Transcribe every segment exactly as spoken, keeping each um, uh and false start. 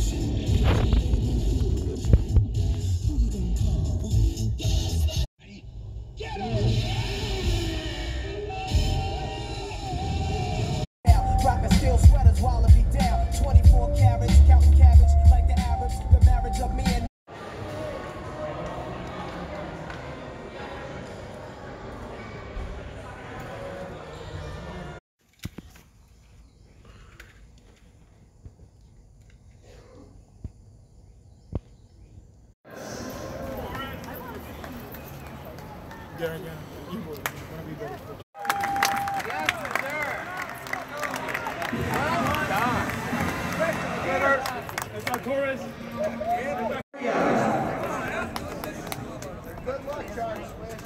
Rockin' steel sweaters while it be down. twenty-four carats, counting cabbage like the Arabs. The marriage of me and yeah, yeah. You will. Wanna be better. That's our Torres. good luck, Charles.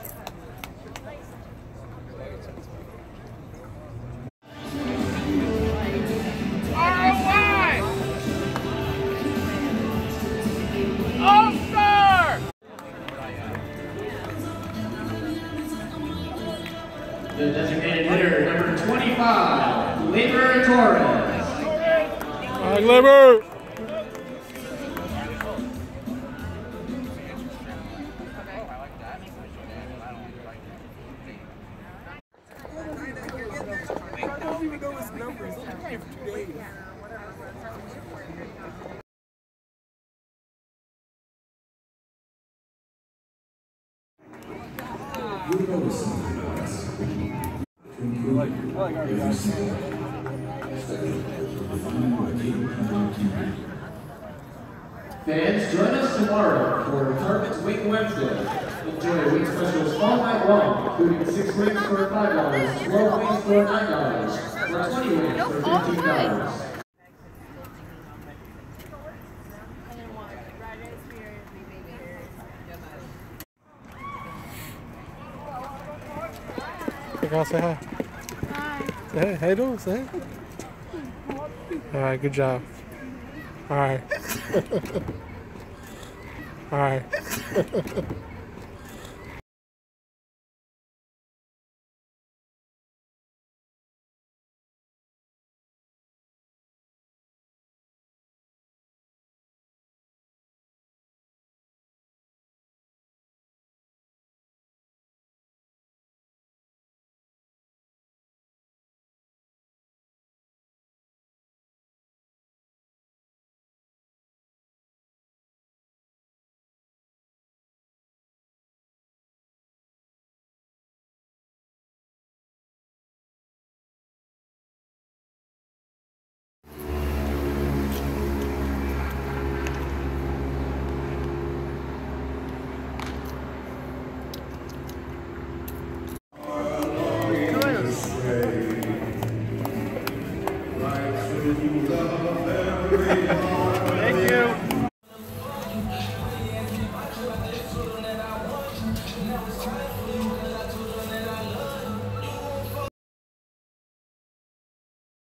The designated hitter, number twenty-five, Gleyber Torres. All right, Gleyber. I don't even know his numbers. I'm playing for two days. You notice something about us. I like, I like our guys. Fans, join us tomorrow for Retirement Wing Wednesday. Enjoy wing specials all night long, including six wings for five dollars, twelve wings for nine dollars, or twenty wings for fifteen dollars. Hey, girl, say hi. Hi. Say hey. How you doing? Say hey. All right, good job. All right. All right. Right through the